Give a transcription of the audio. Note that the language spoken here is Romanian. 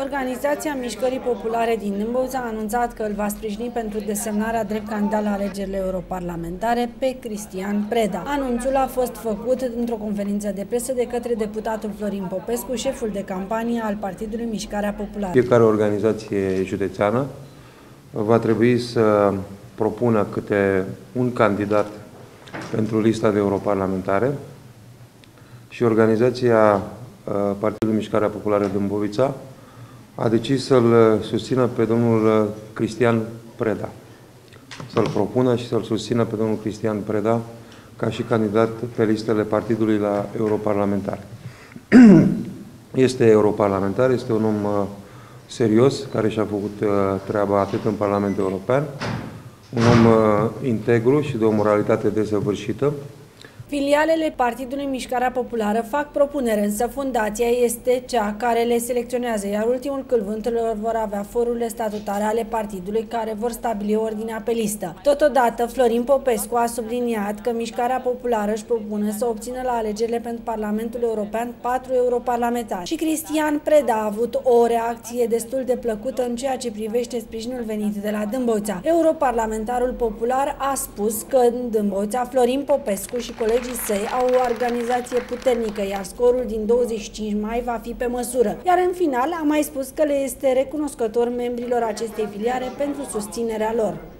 Organizația Mișcării Populare din Dâmbovița a anunțat că îl va sprijini pentru desemnarea drept candidat la alegerile europarlamentare pe Cristian Preda. Anunțul a fost făcut într-o conferință de presă de către deputatul Florin Popescu, șeful de campanie al Partidului Mișcarea Populară. Fiecare organizație județeană va trebui să propună câte un candidat pentru lista de europarlamentare și organizația Partidului Mișcarea Populară Dâmbovița a decis să-l susțină pe domnul Cristian Preda. Să-l propună și să-l susțină pe domnul Cristian Preda ca și candidat pe listele partidului la europarlamentar. Este europarlamentar, este un om serios, care și-a făcut treaba atât în Parlamentul European, un om integru și de o moralitate desăvârșită. Filialele Partidului Mișcarea Populară fac propunere, însă fundația este cea care le selecționează, iar ultimul cuvântul vor avea forurile statutare ale partidului care vor stabili ordinea pe listă. Totodată, Florin Popescu a subliniat că Mișcarea Populară își propune să obțină la alegerile pentru Parlamentul European 4 europarlamentari. Și Cristian Preda a avut o reacție destul de plăcută în ceea ce privește sprijinul venit de la Dâmbovița. Europarlamentarul popular a spus că în Dâmbovița Florin Popescu și colegii săi au o organizație puternică, iar scorul din 25 mai va fi pe măsură. Iar în final a mai spus că le este recunoscător membrilor acestei filiale pentru susținerea lor.